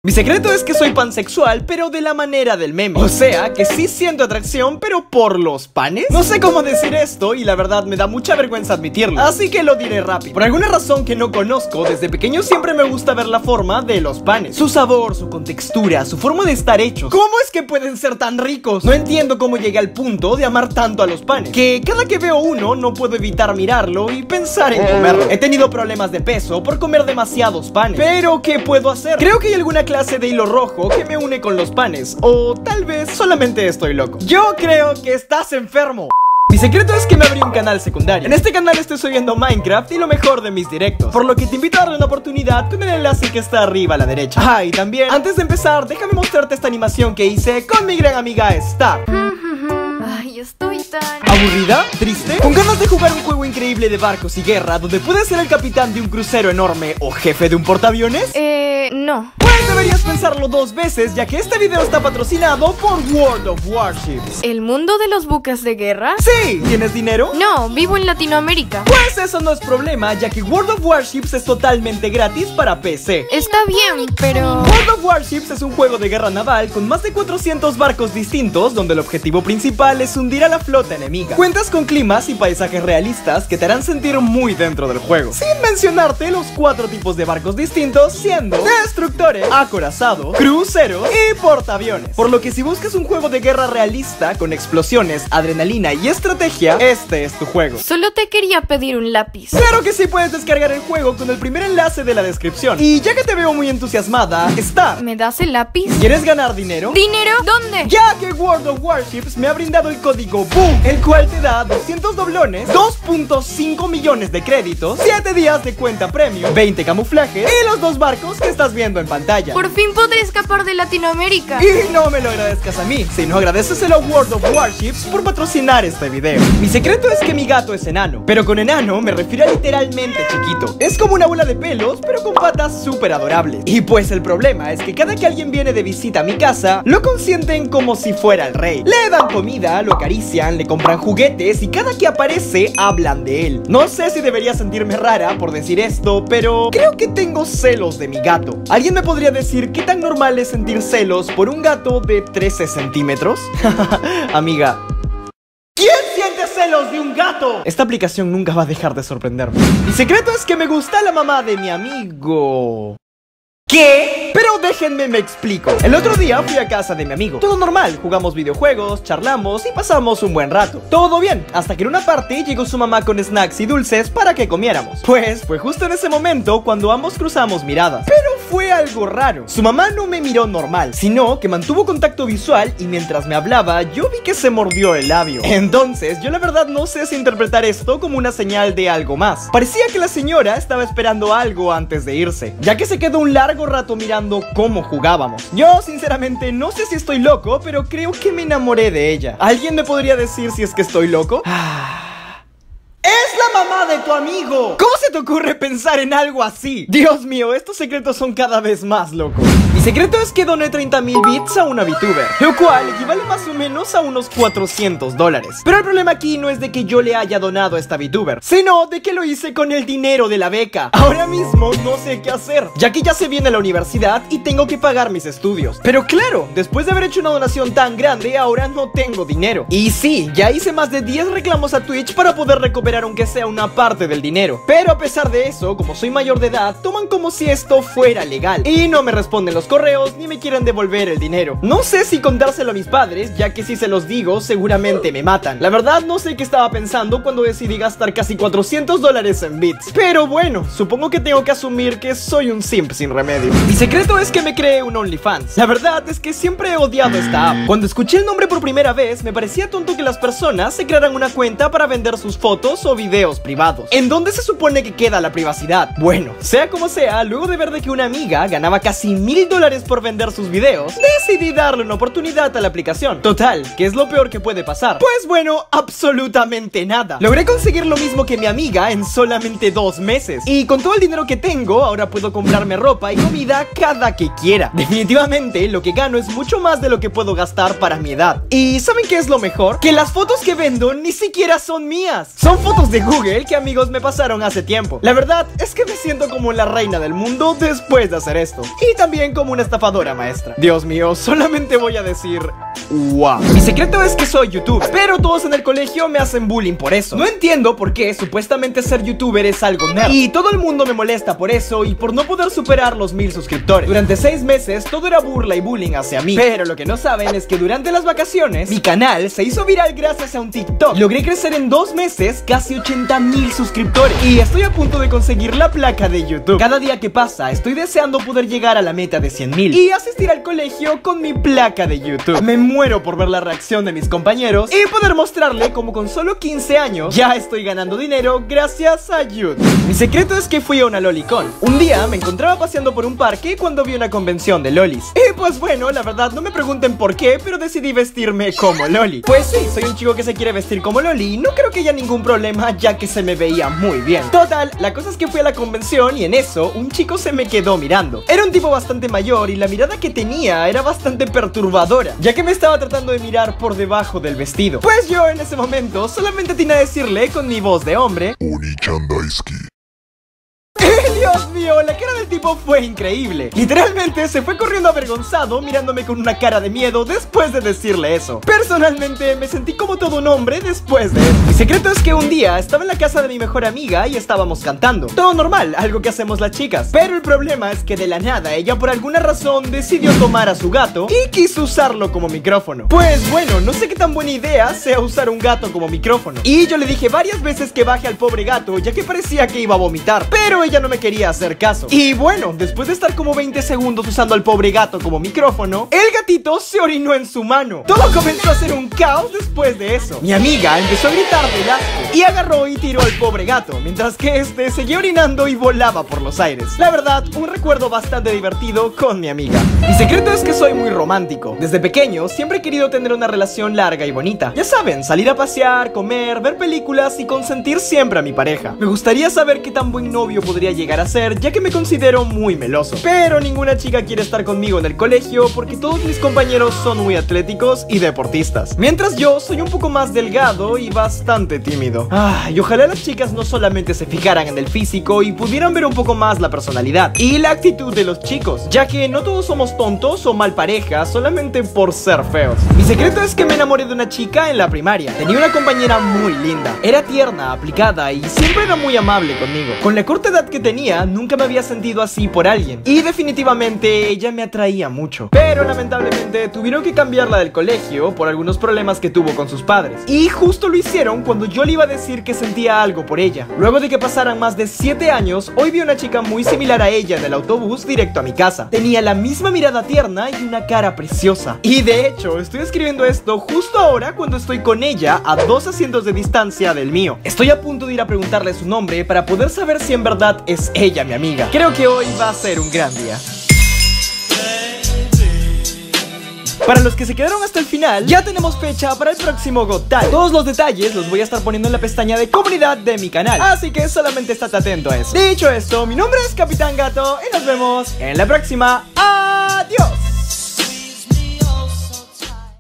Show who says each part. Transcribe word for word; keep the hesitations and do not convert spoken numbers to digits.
Speaker 1: Mi secreto es que soy pansexual, pero de la manera del meme. O sea, que sí siento atracción, pero por los panes. No sé cómo decir esto y la verdad me da mucha vergüenza admitirlo, así que lo diré rápido. Por alguna razón que no conozco, desde pequeño siempre me gusta ver la forma de los panes. Su sabor, su contextura, su forma de estar hechos. ¿Cómo es que pueden ser tan ricos? No entiendo cómo llegué al punto de amar tanto a los panes, que cada que veo uno no puedo evitar mirarlo y pensar en comerlo. He tenido problemas de peso por comer demasiados panes, pero ¿qué puedo hacer? Creo que hay alguna clase de hilo rojo que me une con los panes, o tal vez solamente estoy loco. Yo creo que estás enfermo. Mi secreto es que me abrí un canal secundario. En este canal estoy subiendo Minecraft y lo mejor de mis directos, por lo que te invito a darle una oportunidad con el enlace que está arriba a la derecha. Ah, y también, antes de empezar, déjame mostrarte esta animación que hice con mi gran amiga Star.
Speaker 2: Ay, estoy tan...
Speaker 1: ¿Aburrida? ¿Triste? ¿Con ganas de jugar un juego increíble de barcos y guerra donde puedes ser el capitán de un crucero enorme o jefe de un portaaviones?
Speaker 2: Eh, no.
Speaker 1: Pues deberías pensarlo dos veces, ya que este video está patrocinado por World of Warships.
Speaker 2: ¿El mundo de los buques de guerra?
Speaker 1: Sí, ¿tienes dinero?
Speaker 2: No, vivo en Latinoamérica.
Speaker 1: Pues eso no es problema, ya que World of Warships es totalmente gratis para P C.
Speaker 2: Está bien, pero...
Speaker 1: World of Warships es un juego de guerra naval con más de cuatrocientos barcos distintos, donde el objetivo principal es hundir a la flota enemiga. Cuentas con climas y paisajes realistas que te harán sentir muy dentro del juego, sin mencionarte los cuatro tipos de barcos distintos, siendo destructores, acorazados, cruceros y portaaviones. Por lo que si buscas un juego de guerra realista con explosiones, adrenalina y estrategia, este es tu juego.
Speaker 2: Solo te quería pedir un lápiz.
Speaker 1: Claro que sí, puedes descargar el juego con el primer enlace de la descripción. Y ya que te veo muy entusiasmada, está...
Speaker 2: ¿Me das el lápiz?
Speaker 1: ¿Quieres ganar dinero?
Speaker 2: ¿Dinero? ¿Dónde?
Speaker 1: Ya que World of Warships me ha brindado el código BOOM, el cual te da doscientos doblones, dos punto cinco millones de créditos, siete días de cuenta premium, veinte camuflajes y los dos barcos que estás viendo en pantalla.
Speaker 2: Por fin podré escapar de Latinoamérica.
Speaker 1: Y no me lo agradezcas a mí, sino agradeceselo a World of Warships por patrocinar este video. Mi secreto es que mi gato es enano, pero con enano me refiero a literalmente chiquito. Es como una bola de pelos, pero con patas súper adorables. Y pues el problema es que cada que alguien viene de visita a mi casa, lo consienten como si fuera el rey. Le dan comida, lo acarician, le compran juguetes y cada que aparece hablan de él. No sé si debería sentirme rara por decir esto, pero creo que tengo celos de mi gato. ¿Alguien me podría decir qué tan normal es sentir celos por un gato de trece centímetros? Amiga, ¿quién siente celos de un gato? Esta aplicación nunca va a dejar de sorprenderme. Mi secreto es que me gusta la mamá de mi amigo. ¿Qué? Pero déjenme me explico. El otro día fui a casa de mi amigo. Todo normal, jugamos videojuegos, charlamos y pasamos un buen rato. Todo bien, hasta que en una parte llegó su mamá con snacks y dulces para que comiéramos. Pues fue justo en ese momento cuando ambos cruzamos miradas. Pero fue algo raro. Su mamá no me miró normal, sino que mantuvo contacto visual y mientras me hablaba yo vi que se mordió el labio. Entonces yo la verdad no sé si interpretar esto como una señal de algo más. Parecía que la señora estaba esperando algo antes de irse, ya que se quedó un largo rato mirando cómo jugábamos. Yo sinceramente no sé si estoy loco, pero creo que me enamoré de ella. ¿Alguien me podría decir si es que estoy loco? ¡Es la mamá de tu amigo! ¿Cómo se te ocurre pensar en algo así? Dios mío, estos secretos son cada vez más locos. Mi secreto es que doné treinta mil bits a una VTuber, lo cual equivale más o menos a unos cuatrocientos dólares. Pero el problema aquí no es de que yo le haya donado a esta VTuber, sino de que lo hice con el dinero de la beca. Ahora mismo no sé qué hacer, ya que ya se viene la universidad y tengo que pagar mis estudios. Pero claro, después de haber hecho una donación tan grande, ahora no tengo dinero. Y sí, ya hice más de diez reclamos a Twitch para poder recuperar aunque sea una parte del dinero. Pero a pesar de eso, como soy mayor de edad, toman como si esto fuera legal y no me responden los correos ni me quieren devolver el dinero. No sé si contárselo a mis padres, ya que si se los digo seguramente me matan. La verdad no sé qué estaba pensando cuando decidí gastar casi cuatrocientos dólares en bits, pero bueno, supongo que tengo que asumir que soy un simp sin remedio. Mi secreto es que me creé un OnlyFans. La verdad es que siempre he odiado esta app. Cuando escuché el nombre por primera vez me parecía tonto que las personas se crearan una cuenta para vender sus fotos o videos privados. ¿En dónde se supone que queda la privacidad? Bueno, sea como sea, luego de ver de que una amiga ganaba casi mil dólares por vender sus videos, decidí darle una oportunidad a la aplicación. Total, ¿qué es lo peor que puede pasar? Pues bueno, absolutamente nada. Logré conseguir lo mismo que mi amiga en solamente dos meses. Y con todo el dinero que tengo, ahora puedo comprarme ropa y comida cada que quiera. Definitivamente, lo que gano es mucho más de lo que puedo gastar para mi edad. ¿Y saben qué es lo mejor? Que las fotos que vendo ni siquiera son mías. Son fotos de Google que amigos me pasaron hace tiempo. La verdad es que me siento como la reina del mundo después de hacer esto. Y también como como una estafadora, maestra. Dios mío, solamente voy a decir wow. Mi secreto es que soy youtuber, pero todos en el colegio me hacen bullying por eso. No entiendo por qué supuestamente ser youtuber es algo nerd, y todo el mundo me molesta por eso y por no poder superar los mil suscriptores. Durante seis meses todo era burla y bullying hacia mí, pero lo que no saben es que durante las vacaciones mi canal se hizo viral gracias a un TikTok. Logré crecer en dos meses casi ochenta mil suscriptores y estoy a punto de conseguir la placa de YouTube. Cada día que pasa estoy deseando poder llegar a la meta de cien mil y asistir al colegio con mi placa de YouTube. Me muero por ver la reacción de mis compañeros y poder mostrarle cómo con solo quince años ya estoy ganando dinero gracias a YouTube. Mi secreto es que fui a una lolicon. Un día me encontraba paseando por un parque cuando vi una convención de lolis. Y pues bueno, la verdad no me pregunten por qué, pero decidí vestirme como loli. Pues sí, soy un chico que se quiere vestir como loli y no creo que haya ningún problema ya que se me veía muy bien. Total, la cosa es que fui a la convención y en eso un chico se me quedó mirando. Era un tipo bastante mayor y la mirada que tenía era bastante perturbadora, ya que me estaba tratando de mirar por debajo del vestido. Pues yo en ese momento solamente tenía a decirle con mi voz de hombre:
Speaker 3: Oni-chan daisuki.
Speaker 1: Dios mío, la cara del tipo fue increíble. Literalmente se fue corriendo avergonzado, mirándome con una cara de miedo después de decirle eso. Personalmente me sentí como todo un hombre después de eso. Mi secreto es que un día estaba en la casa de mi mejor amiga y estábamos cantando. Todo normal, algo que hacemos las chicas. Pero el problema es que de la nada ella por alguna razón decidió tomar a su gato y quiso usarlo como micrófono. Pues bueno, no sé qué tan buena idea sea usar un gato como micrófono. Y yo le dije varias veces que baje al pobre gato, ya que parecía que iba a vomitar, pero ella no me quería hacer caso. Y bueno, después de estar como veinte segundos usando al pobre gato como micrófono, el gatito se orinó en su mano. Todo comenzó a ser un caos después de eso. Mi amiga empezó a gritar del asco y agarró y tiró al pobre gato, mientras que este seguía orinando y volaba por los aires. La verdad, un recuerdo bastante divertido con mi amiga. Mi secreto es que soy muy romántico. Desde pequeño siempre he querido tener una relación larga y bonita. Ya saben, salir a pasear, comer, ver películas y consentir siempre a mi pareja. Me gustaría saber qué tan buen novio podría llegar a ser, ya que me considero muy meloso. Pero ninguna chica quiere estar conmigo en el colegio porque todos mis compañeros son muy atléticos y deportistas, mientras yo soy un poco más delgado y bastante tímido. Ah, y ojalá las chicas no solamente se fijaran en el físico y pudieran ver un poco más la personalidad y la actitud de los chicos, ya que no todos somos tontos o mal pareja solamente por ser feos. Mi secreto es que me enamoré de una chica en la primaria. Tenía una compañera muy linda, era tierna, aplicada y siempre era muy amable conmigo. Con la corta edad que tenía, nunca me había sentido así por alguien y definitivamente ella me atraía mucho. Pero lamentablemente tuvieron que cambiarla del colegio por algunos problemas que tuvo con sus padres, y justo lo hicieron cuando yo le iba a decir que sentía algo por ella. Luego de que pasaran más de siete años, hoy vi a una chica muy similar a ella en el autobús directo a mi casa. Tenía la misma mirada tierna y una cara preciosa. Y de hecho, estoy escribiendo esto justo ahora cuando estoy con ella a dos asientos de distancia del mío. Estoy a punto de ir a preguntarle su nombre para poder saber si en verdad es ella mi amiga. Creo que hoy va a ser un gran día. Para los que se quedaron hasta el final, ya tenemos fecha para el próximo Got Talent. Todos los detalles los voy a estar poniendo en la pestaña de comunidad de mi canal, así que solamente estate atento a eso. Dicho esto, mi nombre es Capitán Gato y nos vemos en la próxima. ¡Adiós!